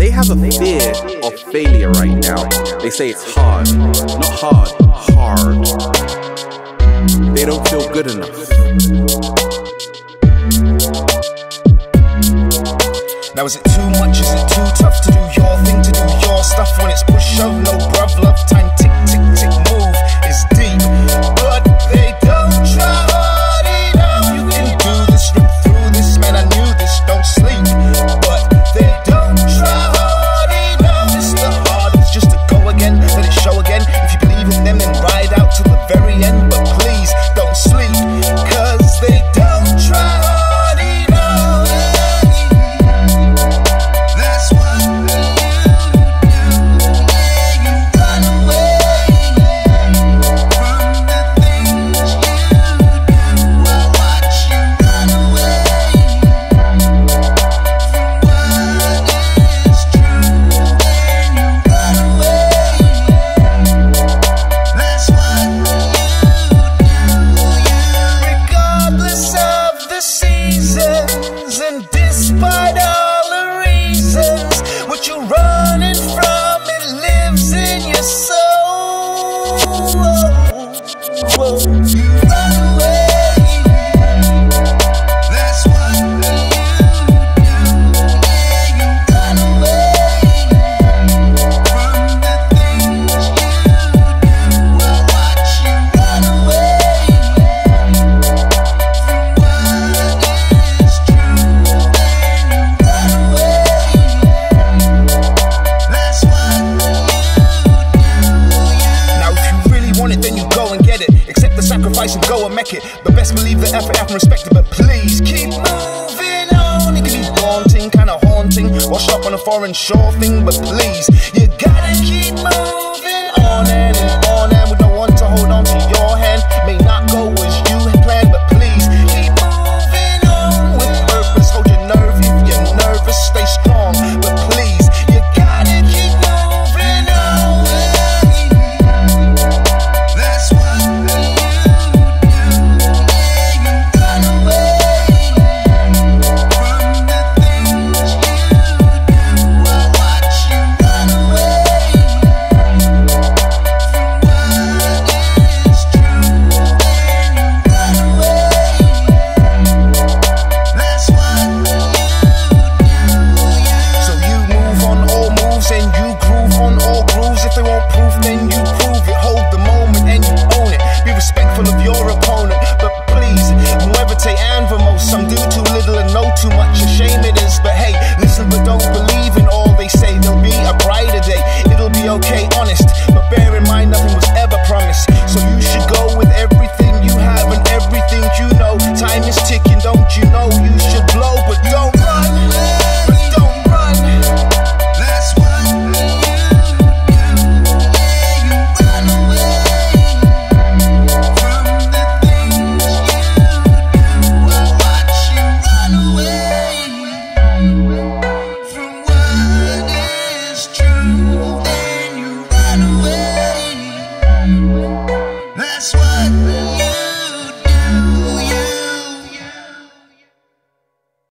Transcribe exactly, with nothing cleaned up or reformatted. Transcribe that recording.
They have a fear of failure right now. They say it's hard. Not hard, hard. They don't feel good enough. Now is it too much, is it too tough to do your thing, to do your stuff when it's push up, no bruv, love time, tick, tick, tick, move is deep, but they don't try hard enough. You can do this, rip through this, man, I knew this, don't sleep, but they don't try hard enough. It's the hardest just to go again, let it show again. If you believe in them, then ride out to the very end, but please don't sleep, cause they don't try hard enough. And despite all the reasons, what you're running from, it lives in your soul. Whoa, whoa. You run away. That's what you do. Yeah, you run away from the things you do. I watch you run away from what is true. Then you go and get it, accept the sacrifice and go and make it, but best believe the effort and respect it. But please keep moving on. It can be daunting, kinda haunting, wash up on a foreign shore thing, but please, you gotta keep moving.